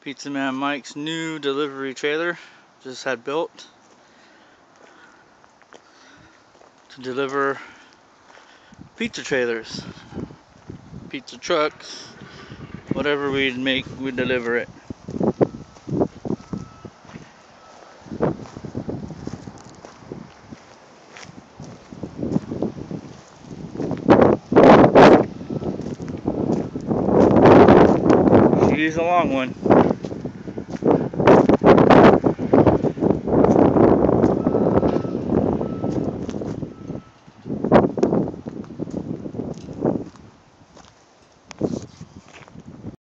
Pizza Man Mike's new delivery trailer just had built to deliver pizza trailers, pizza trucks, whatever we'd make, we'd deliver it. She's a long one.